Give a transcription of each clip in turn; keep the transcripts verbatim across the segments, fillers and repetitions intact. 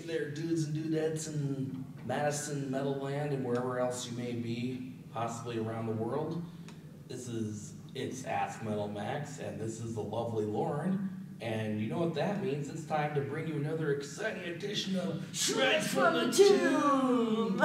there, dudes and dudettes in Madison, Meadowland, and wherever else you may be, possibly around the world. This is It's Ask Metal Max, and this is the lovely Lauren. And you know what that means? It's time to bring you another exciting edition of Shreds from the Tomb!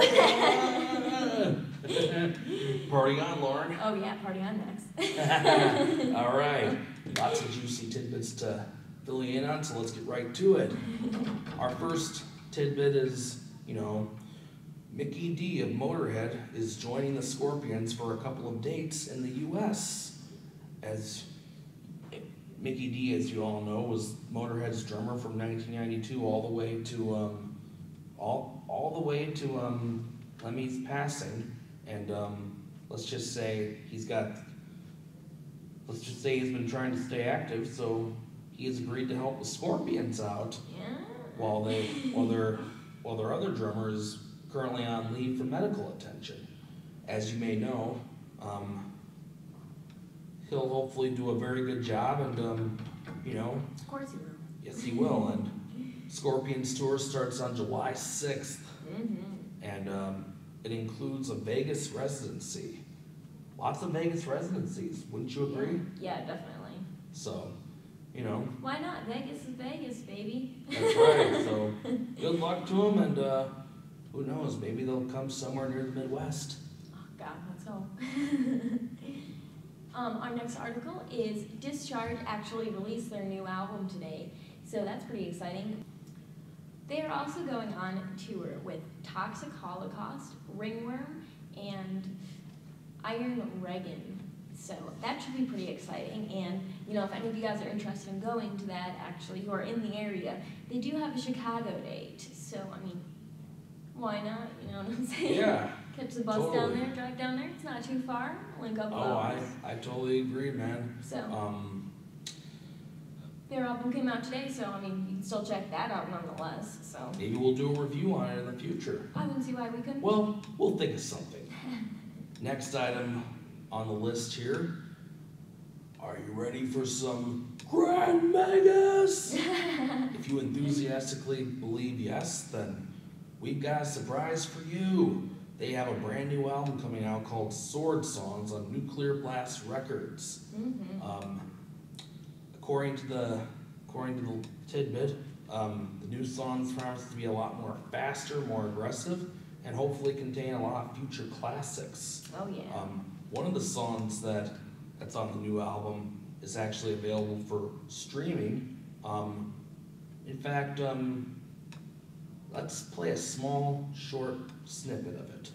Party on, Lauren. Oh yeah, party on next. All right, lots of juicy tidbits to fill you in on, so let's get right to it. Our first tidbit is, you know, Mickey D of Motorhead is joining the Scorpions for a couple of dates in the U S As Mickey D, as you all know, was Motorhead's drummer from nineteen ninety-two all the way to um, all all the way to um, Lemmy's passing, and um, let's just say he's got. Let's just say he's been trying to stay active, so he has agreed to help the Scorpions out Yeah. while they while their while their other drummer is currently on leave for medical attention. As you may know. Um, He'll hopefully do a very good job, and um, you know. Of course he will. Yes, he will. And Scorpions tour starts on July sixth, Mm-hmm. and um, it includes a Vegas residency. Lots of Vegas residencies, wouldn't you agree? Yeah, yeah, definitely. So, you know. Why not? Vegas is Vegas, baby. That's right. So, good luck to them, and uh, who knows? Maybe they'll come somewhere near the Midwest. Oh God, let's hope. Um, our next article is Discharge actually released their new album today, so that's pretty exciting. They are also going on tour with Toxic Holocaust, Ringworm, and Iron Regan. So that should be pretty exciting, and you know, if any of you guys are interested in going to that, actually, who are in the area, they do have a Chicago date, so I mean, why not, you know what I'm saying? Yeah. Catch the bus Totally. down there, drive down there. It's not too far. Link up. Oh, I, I totally agree, man. So Um, their album came out today, so I mean you can still check that out nonetheless. So maybe we'll do a review on it in the future. I wouldn't see why we couldn't. Well, we'll think of something. Next item on the list here. Are you ready for some Grand Magus? If you enthusiastically believe yes, then we've got a surprise for you. They have a brand new album coming out called Sword Songs on Nuclear Blast Records. Mm-hmm. Um, according to the according to the tidbit, um, the new songs promise to be a lot more faster, more aggressive, and hopefully contain a lot of future classics. Oh yeah. Um, one of the songs that that's on the new album is actually available for streaming. Um, in fact, um, let's play a small, short snippet of it.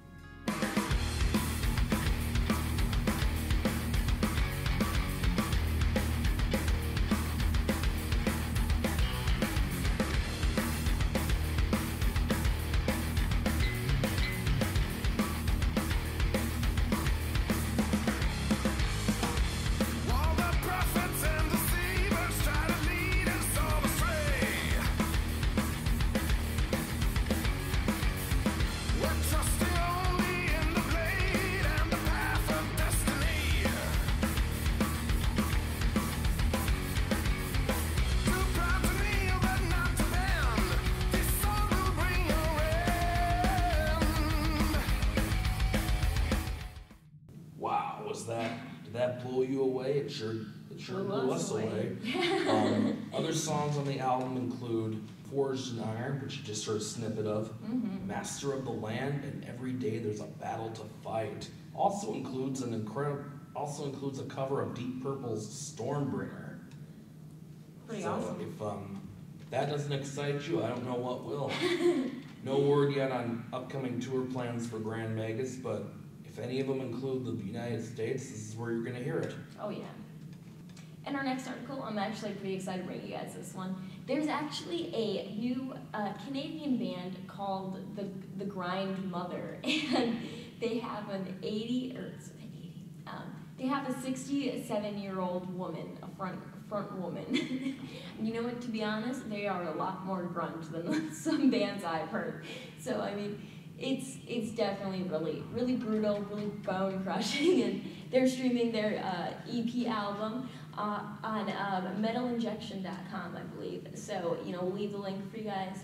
That did that blow you away? It sure it sure blew us away. um, other songs on the album include Forged in Iron, which you just heard a snippet of, Mm-hmm. Master of the Land, and Every Day There's a Battle to Fight. Also includes an incredible also includes a cover of Deep Purple's Stormbringer. Pretty so awesome. if um if that doesn't excite you, I don't know what will. No word yet on upcoming tour plans for Grand Magus, but if any of them include the United States, this is where you're going to hear it. Oh yeah. And our next article, I'm actually pretty excited to bring you guys this one. There's actually a new uh, Canadian band called the the Grind Mother, and they have an eighty or it's an eighty. Um, they have a sixty-seven-year-old woman, a front front woman. You know what? To be honest, they are a lot more grunge than some bands I've heard. So I mean. It's it's definitely really really brutal, really bone crushing, and they're streaming their uh, E P album uh, on um, metal injection dot com, I believe. So you know, we'll leave the link for you guys.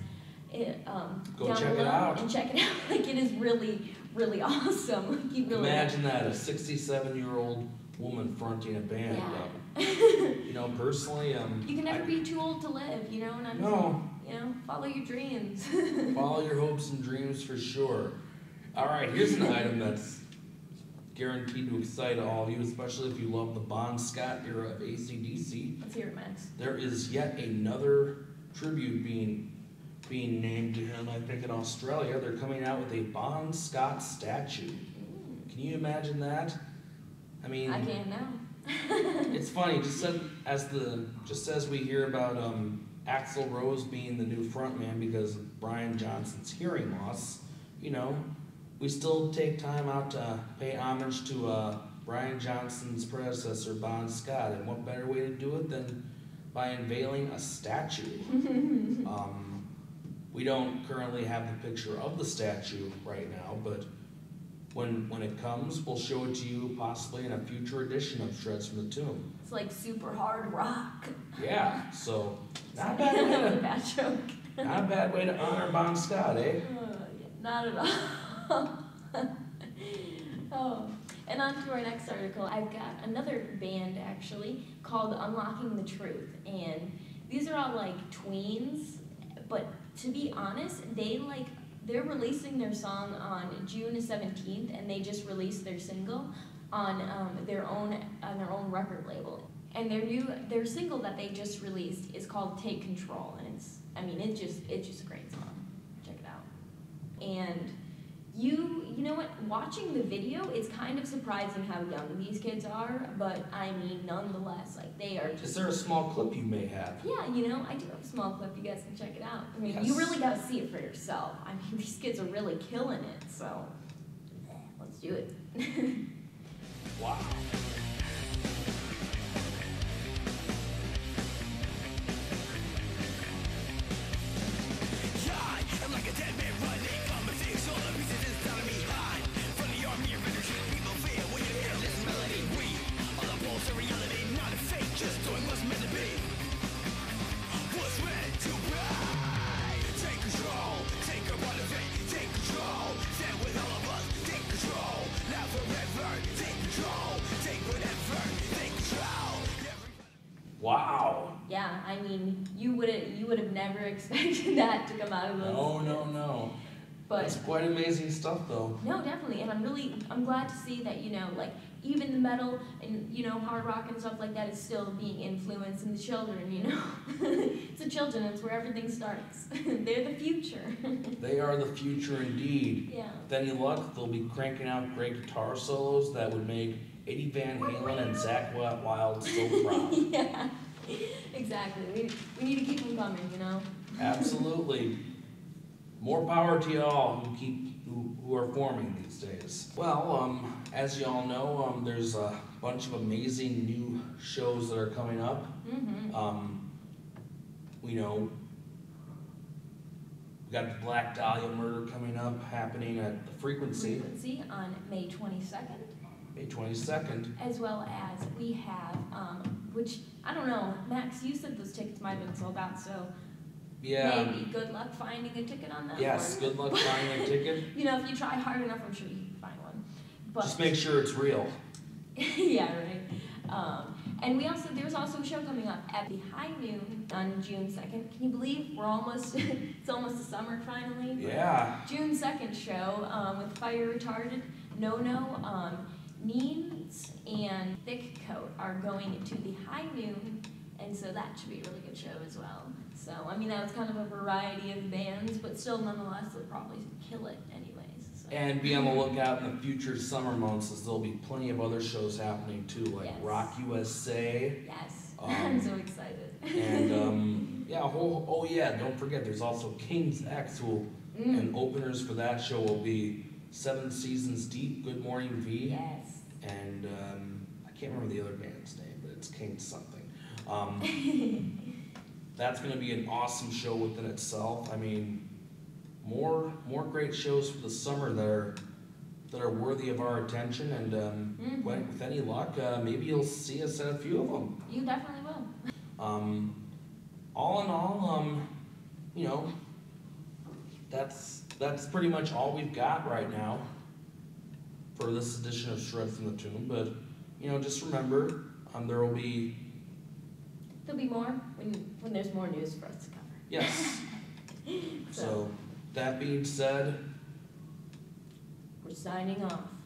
it, um, Go down check it below out. and check it out. Like, it is really, really awesome. Like, you really Imagine that, a sixty-seven-year-old woman fronting a band. Yeah. Um, you know, personally, um, You can never I, be too old to live, you know what I'm no. saying? You know, follow your dreams. Follow your hopes and dreams for sure. All right, here's an item that's guaranteed to excite all of you, especially if you love the Bon Scott era of A C D C. Let's hear it, Max. There is yet another tribute being being named to him, I think in Australia. They're coming out with a Bon Scott statue. Mm. Can you imagine that? I mean, I can now. it's funny, just as, as the just as we hear about um, Axl Rose being the new frontman because of Brian Johnson's hearing loss, you know, we still take time out to pay homage to uh, Brian Johnson's predecessor, Bon Scott, and what better way to do it than by unveiling a statue? um, we don't currently have the picture of the statue right now, but when when it comes, we'll show it to you possibly in a future edition of Shreds from the Tomb. It's like super hard rock. Yeah, so not a bad way to, Bad joke. not a bad way to honor Bon Scott, eh? Uh, yeah, not at all. Oh, and on to our next article. I've got another band actually called Unlocking the Truth, and these are all like tweens, but to be honest, they like they're releasing their song on June seventeenth, and they just released their single on um, their own on their own record label. And their new their single that they just released is called Take Control, and it's I mean it's just it's just a great song. Check it out. And you you know what? Watching the video, it's kind of surprising how young these kids are, but I mean nonetheless, like they are just. Is there a small clip you may have? Yeah, you know, I do have a small clip. You guys can check it out. I mean, Yes. you really got to see it for yourself. I mean, these kids are really killing it. So let's do it. Wow. Wow. Yeah, I mean, you would have you would have never expected that to come out of those. No, no, no. But It's quite amazing stuff, though. no, definitely, and I'm really I'm glad to see that you know like even the metal and you know hard rock and stuff like that is still being influenced in the children. You know, it's the children. It's where everything starts. They're the future. They are the future indeed. Yeah. With any luck, they'll be cranking out great guitar solos that would make Eddie Van Halen and Zakk Wylde so proud. Yeah. Exactly. We we need to keep them coming. You know. Absolutely. More power to y'all who keep who, who are forming these days. Well, um, as y'all know, um, there's a bunch of amazing new shows that are coming up. Mm-hmm. Um, we know we got the Black Dahlia murder coming up, happening at the Frequency, Frequency on May twenty-second. May twenty-second. As well as we have, um, which I don't know, Max, you said those tickets might have been sold out, so Yeah. maybe good luck finding a ticket on that Yes, one. good luck finding a ticket. You know, if you try hard enough, I'm sure you can find one. But Just make sure it's real. yeah, right. Um, and we also there's also a show coming up at the High Noon on June second. Can you believe we're almost it's almost the summer finally? Yeah. June second show um, with Fire Retarded, No No, um, Neens, and Thick Coat are going to the High Noon, and so that should be a really good show as well. So, I mean, that was kind of a variety of bands, but still, nonetheless, they'll probably kill it anyways. So. And be on the lookout in the future summer months, as there'll be plenty of other shows happening too, like Yes. Rock U S A. Yes, Um, I'm so excited. And um, yeah, whole, oh yeah, don't forget, there's also King's X, who Mm. and openers for that show will be Seven Seasons Deep, Good Morning V, Yes. and um, I can't remember the other band's name, but it's King something. Um, that's going to be an awesome show within itself. I mean, more more great shows for the summer that are that are worthy of our attention, and um, Mhm. when, with any luck, uh, maybe you'll see us at a few of them. You definitely will. Um, all in all, um, you know, that's that's pretty much all we've got right now for this edition of Shred from the Tomb. But you know, just remember, um, there will be there'll be more when when there's more news for us to cover. Yes. so, So that being said, we're signing off.